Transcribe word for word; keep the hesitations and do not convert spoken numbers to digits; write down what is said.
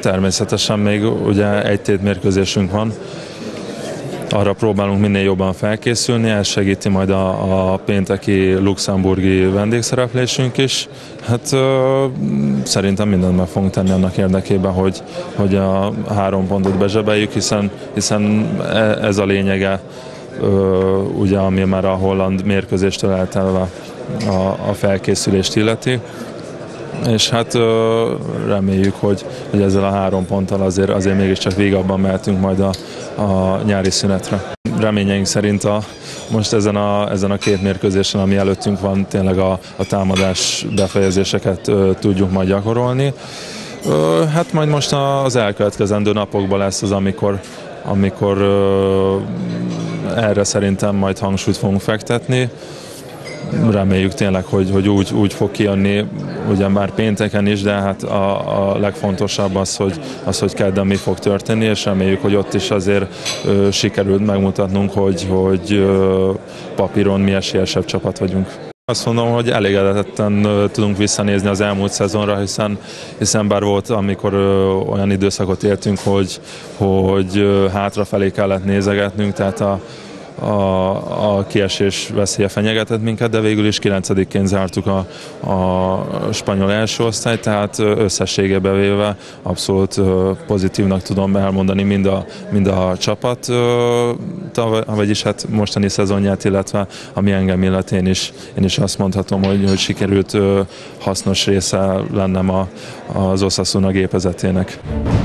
Természetesen még ugye egy tét mérkőzésünk van. Arra próbálunk minél jobban felkészülni, ez segíti majd a, a pénteki luxemburgi vendégszereplésünk is. Hát ö, szerintem mindent meg fogunk tenni annak érdekében, hogy, hogy a három pontot bezsebeljük, hiszen, hiszen ez a lényege, ö, ugye, ami már a holland mérkőzéstől eltelve a, a felkészülést illeti. És hát ö, reméljük, hogy, hogy ezzel a három ponttal azért, azért mégiscsak végabban mehetünk majd a, a nyári szünetre. Reményeink szerint a, most ezen a, ezen a két mérkőzésen, ami előttünk van, tényleg a, a támadás befejezéseket ö, tudjuk majd gyakorolni. Ö, hát majd most az elkövetkezendő napokban lesz az, amikor, amikor ö, erre szerintem majd hangsúlyt fogunk fektetni. Reméljük tényleg, hogy, hogy úgy, úgy fog kijönni, ugyan már pénteken is, de hát a, a legfontosabb az, hogy, az, hogy kedden mi fog történni, és reméljük, hogy ott is azért ö, sikerült megmutatnunk, hogy, hogy ö, papíron mi esélyesebb csapat vagyunk. Azt mondom, hogy elégedetten ö, tudunk visszanézni az elmúlt szezonra, hiszen, hiszen bár volt, amikor ö, olyan időszakot éltünk, hogy, hogy ö, hátrafelé kellett nézegetnünk, tehát a A, a kiesés veszélye fenyegetett minket, de végül is kilencedikként zártuk a, a spanyol első osztályt, tehát összességében véve abszolút pozitívnak tudom elmondani mind a, mind a csapat, vagyis hát mostani szezonját, illetve ami engem illet, én is, én is azt mondhatom, hogy, hogy sikerült hasznos része lennem a, az Osasuna gépezetének.